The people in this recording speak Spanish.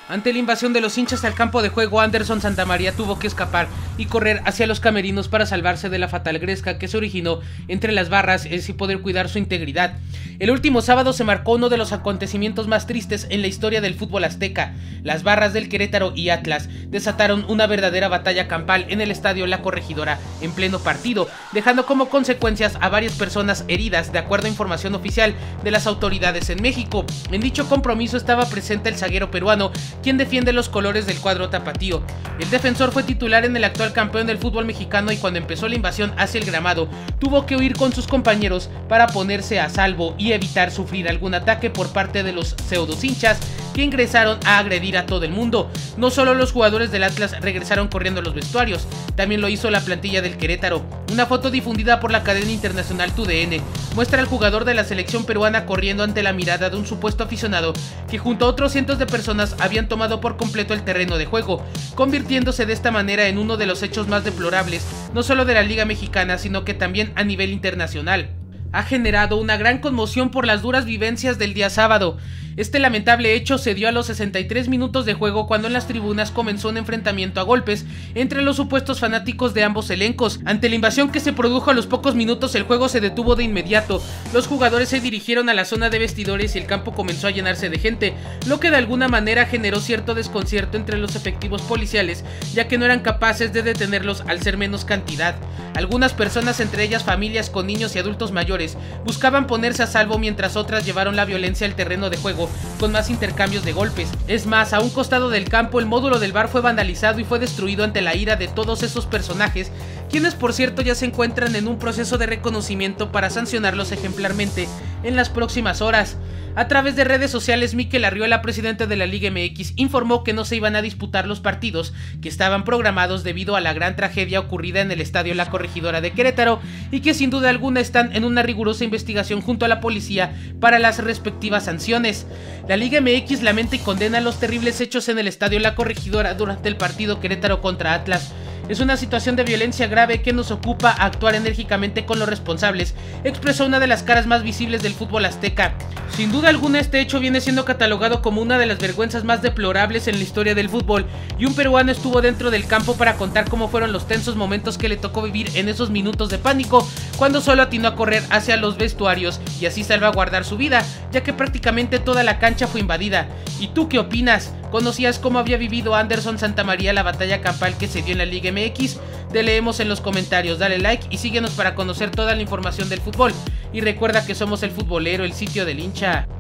Ante la invasión de los hinchas al campo de juego, Anderson Santamaría tuvo que escapar y correr hacia los camerinos para salvarse de la fatal gresca que se originó entre las barras y así poder cuidar su integridad. El último sábado se marcó uno de los acontecimientos más tristes en la historia del fútbol azteca. Las barras del Querétaro y Atlas desataron una verdadera batalla campal en el estadio La Corregidora en pleno partido, dejando como consecuencias a varias personas heridas, de acuerdo a información oficial de las autoridades en México. En dicho compromiso estaba presente el zaguero peruano, quien defiende los colores del cuadro tapatío. El defensor fue titular en el actual campeón del fútbol mexicano y cuando empezó la invasión hacia el gramado, tuvo que huir con sus compañeros para ponerse a salvo y evitar sufrir algún ataque por parte de los pseudos hinchas que ingresaron a agredir a todo el mundo. No solo los jugadores del Atlas regresaron corriendo a los vestuarios, también lo hizo la plantilla del Querétaro. Una foto difundida por la cadena internacional TUDN muestra al jugador de la selección peruana corriendo ante la mirada de un supuesto aficionado que junto a otros cientos de personas habían tomado por completo el terreno de juego, convirtiéndose de esta manera en uno de los hechos más deplorables, no solo de la Liga Mexicana, sino que también a nivel internacional. Ha generado una gran conmoción por las duras vivencias del día sábado. Este lamentable hecho se dio a los 63 minutos de juego cuando en las tribunas comenzó un enfrentamiento a golpes entre los supuestos fanáticos de ambos elencos. Ante la invasión que se produjo a los pocos minutos, el juego se detuvo de inmediato. Los jugadores se dirigieron a la zona de vestidores y el campo comenzó a llenarse de gente, lo que de alguna manera generó cierto desconcierto entre los efectivos policiales, ya que no eran capaces de detenerlos al ser menos cantidad. Algunas personas, entre ellas familias con niños y adultos mayores, buscaban ponerse a salvo mientras otras llevaron la violencia al terreno de juego con más intercambios de golpes. Es más, a un costado del campo el módulo del bar fue vandalizado y fue destruido ante la ira de todos esos personajes, quienes por cierto ya se encuentran en un proceso de reconocimiento para sancionarlos ejemplarmente en las próximas horas. A través de redes sociales, Mikel Arriola, presidente de la Liga MX, informó que no se iban a disputar los partidos que estaban programados debido a la gran tragedia ocurrida en el estadio La Corregidora de Querétaro y que sin duda alguna están en una rigurosa investigación junto a la policía para las respectivas sanciones. La Liga MX lamenta y condena los terribles hechos en el estadio La Corregidora durante el partido Querétaro contra Atlas. Es una situación de violencia grave que nos ocupa a actuar enérgicamente con los responsables, expresó una de las caras más visibles del fútbol azteca. Sin duda alguna este hecho viene siendo catalogado como una de las vergüenzas más deplorables en la historia del fútbol y un peruano estuvo dentro del campo para contar cómo fueron los tensos momentos que le tocó vivir en esos minutos de pánico cuando solo atinó a correr hacia los vestuarios y así salvaguardar su vida, ya que prácticamente toda la cancha fue invadida. ¿Y tú qué opinas? ¿Conocías cómo había vivido Anderson Santamaría la batalla campal que se dio en la Liga MX? Te leemos en los comentarios, dale like y síguenos para conocer toda la información del fútbol. Y recuerda que somos El Futbolero, el sitio del hincha.